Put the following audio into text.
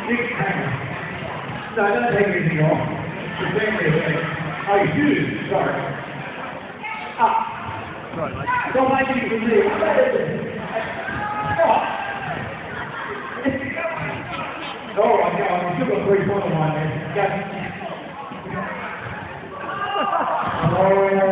Big time. No, don't take anything off. Exactly. Oh, you do? Sorry. Up. Right, mate. Don't mind you can do. Oh, I'm still got 3 points on mine, man. Oh,